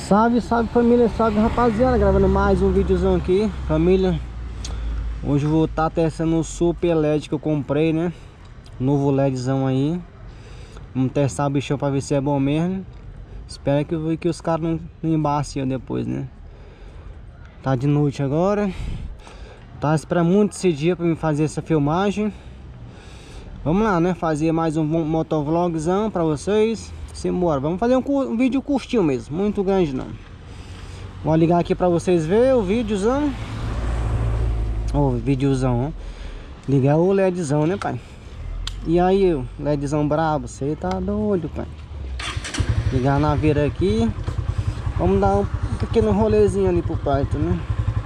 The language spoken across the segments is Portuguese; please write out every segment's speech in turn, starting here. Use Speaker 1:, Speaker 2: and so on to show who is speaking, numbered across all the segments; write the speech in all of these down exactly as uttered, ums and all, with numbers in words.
Speaker 1: Salve, salve família, salve rapaziada, gravando mais um videozão aqui, família. Hoje eu vou estar testando o Super L E D que eu comprei, né? Novo LEDzão aí. Vamos testar o bichão pra ver se é bom mesmo. Espero que, que os caras não, não embacem depois, né? Tá de noite agora. Tá esperando muito esse dia pra me fazer essa filmagem. Vamos lá, né? Fazer mais um motovlogzão pra vocês. Simbora, vamos fazer um, um vídeo curtinho mesmo, muito grande não. Vou ligar aqui pra vocês verem o videozão. Ô, videozão, ó. Ligar o LEDzão, né, pai? E aí, o LEDzão brabo, você tá doido, pai? Ligar a naveira aqui. Vamos dar um pequeno rolezinho ali pro pai, né?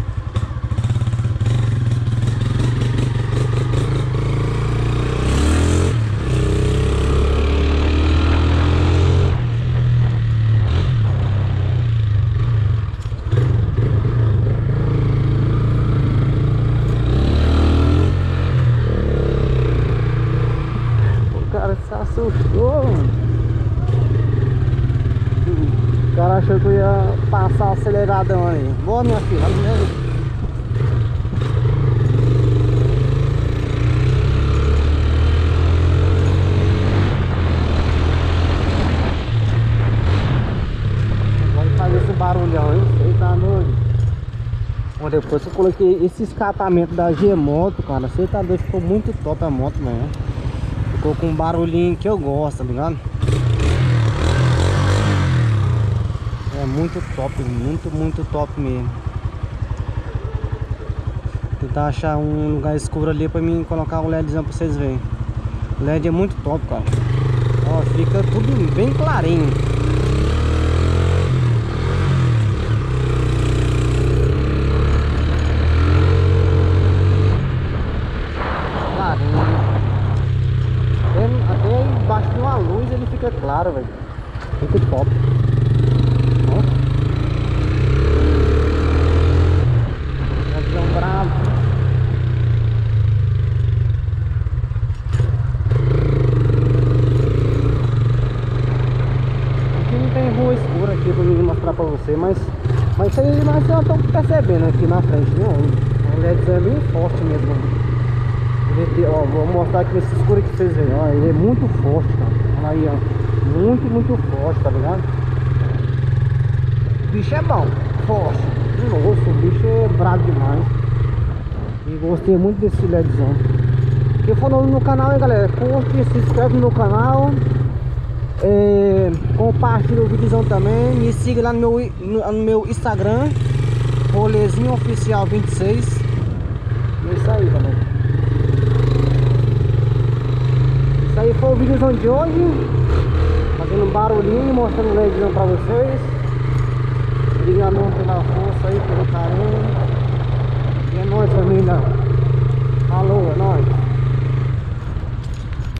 Speaker 1: Assustou, mano. O cara achou que eu ia passar o aceleradão aí. Boa, minha filha, vamos ver. Pode fazer esse barulhão, hein? Você tá doido. Bom, depois que eu coloquei esse escapamento da G-Moto, cara, você tá doido, ficou muito top a moto, mano. Ficou com um barulhinho que eu gosto, tá ligado? É muito top, muito, muito top mesmo. Tentar achar um lugar escuro ali pra mim colocar o LEDzão pra vocês verem. O L E D é muito top, cara. Ó, fica tudo bem clarinho. Embaixo de uma luz ele fica claro, velho. Fica top. Ó. LEDzão bravo. Aqui não tem rua escura aqui pra mim mostrar pra você, mas mas isso aí nós já estamos percebendo aqui na frente, viu? O LEDzão é bem forte mesmo. Ele, ó, vou mostrar aqui nesse escuro aqui pra vocês verem, ó, ele é muito forte, cara. Olha aí, ó, muito, muito forte, tá ligado? O bicho é bom, forte. Nossa, o bicho é bravo demais. E gostei muito desse LEDzão. Quem for novo no canal, hein, galera, curte, se inscreve no meu canal, é, compartilha o videozão também, me siga lá no meu, no, no meu Instagram, Rolezinho Oficial vinte e seis. É isso aí, galera. Isso aí foi o vídeozão de hoje, fazendo um barulhinho, mostrando o LEDzão pra vocês. Obrigado pela força aí, pelo carinho. E é nóis, família. Falou, é nóis.